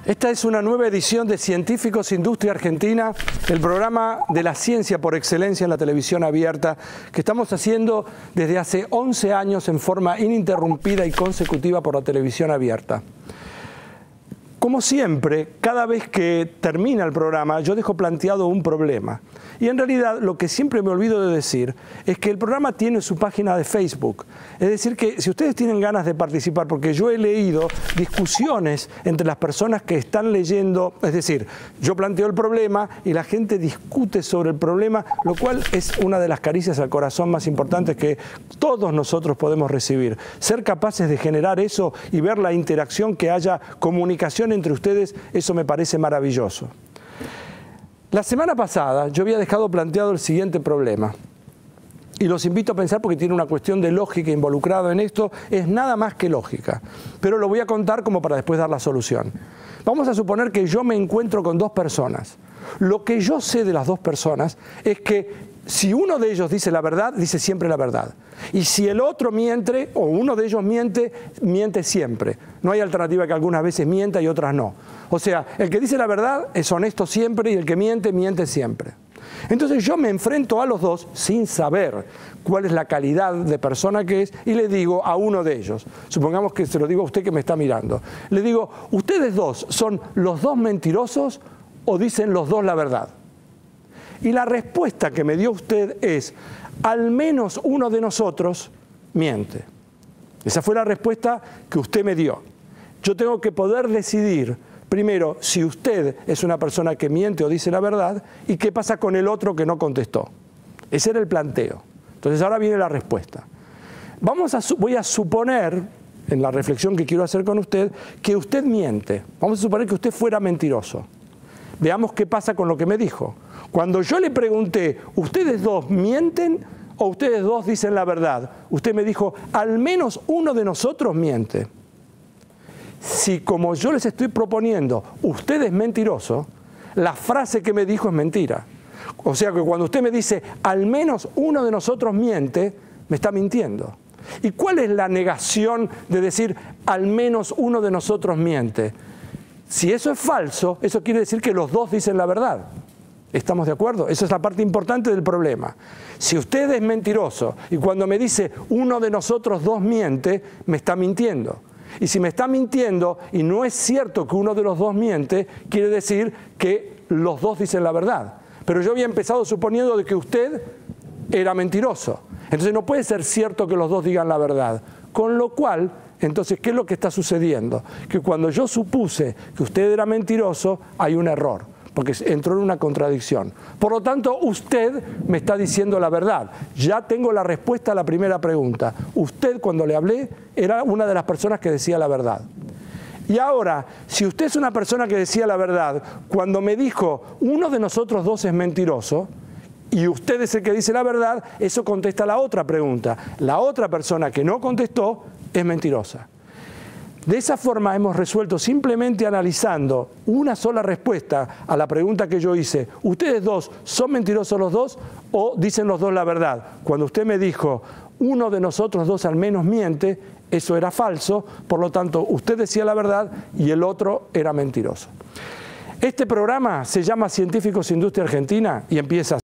Esta es una nueva edición de Científicos Industria Argentina, el programa de la ciencia por excelencia en la televisión abierta, que estamos haciendo desde hace 11 años en forma ininterrumpida y consecutiva por la televisión abierta. Como siempre, cada vez que termina el programa, yo dejo planteado un problema. Y en realidad, lo que siempre me olvido de decir es que el programa tiene su página de Facebook. Es decir, que si ustedes tienen ganas de participar, porque yo he leído discusiones entre las personas que están leyendo, es decir, yo planteo el problema y la gente discute sobre el problema, lo cual es una de las caricias al corazón más importantes que todos nosotros podemos recibir. Ser capaces de generar eso y ver la interacción, que haya comunicación entre ustedes, eso me parece maravilloso. La semana pasada yo había dejado planteado el siguiente problema y los invito a pensar, porque tiene una cuestión de lógica involucrada en esto, es nada más que lógica, pero lo voy a contar como para después dar la solución. Vamos a suponer que yo me encuentro con dos personas. Lo que yo sé de las dos personas es que si uno de ellos dice la verdad, dice siempre la verdad. Y si el otro miente, o uno de ellos miente, miente siempre. No hay alternativa, que algunas veces mienta y otras no. O sea, el que dice la verdad es honesto siempre y el que miente, miente siempre. Entonces yo me enfrento a los dos sin saber cuál es la calidad de persona que es y le digo a uno de ellos, supongamos que se lo digo a usted que me está mirando, le digo, ¿ustedes dos son los dos mentirosos o dicen los dos la verdad? Y la respuesta que me dio usted es, al menos uno de nosotros miente. Esa fue la respuesta que usted me dio. Yo tengo que poder decidir, primero, si usted es una persona que miente o dice la verdad, y qué pasa con el otro que no contestó. Ese era el planteo. Entonces ahora viene la respuesta. Voy a suponer, en la reflexión que quiero hacer con usted, que usted miente. Vamos a suponer que usted fuera mentiroso. Veamos qué pasa con lo que me dijo. Cuando yo le pregunté, ¿ustedes dos mienten o ustedes dos dicen la verdad? Usted me dijo, al menos uno de nosotros miente. Si, como yo les estoy proponiendo, usted es mentiroso, la frase que me dijo es mentira. O sea que cuando usted me dice, al menos uno de nosotros miente, me está mintiendo. ¿Y cuál es la negación de decir, al menos uno de nosotros miente? Si eso es falso, eso quiere decir que los dos dicen la verdad. ¿Estamos de acuerdo? Esa es la parte importante del problema. Si usted es mentiroso y cuando me dice uno de nosotros dos miente, me está mintiendo. Y si me está mintiendo y no es cierto que uno de los dos miente, quiere decir que los dos dicen la verdad. Pero yo había empezado suponiendo de que usted era mentiroso. Entonces no puede ser cierto que los dos digan la verdad. Con lo cual, entonces, ¿qué es lo que está sucediendo? Que cuando yo supuse que usted era mentiroso, hay un error, porque entró en una contradicción. Por lo tanto, usted me está diciendo la verdad. Ya tengo la respuesta a la primera pregunta. Usted, cuando le hablé, era una de las personas que decía la verdad. Y ahora, si usted es una persona que decía la verdad, cuando me dijo, uno de nosotros dos es mentiroso, y usted es el que dice la verdad, eso contesta la otra pregunta. La otra persona que no contestó es mentirosa. De esa forma hemos resuelto, simplemente analizando una sola respuesta a la pregunta que yo hice. ¿Ustedes dos son mentirosos los dos o dicen los dos la verdad? Cuando usted me dijo, uno de nosotros dos al menos miente, eso era falso, por lo tanto usted decía la verdad y el otro era mentiroso. Este programa se llama Científicos Industria Argentina y empieza así.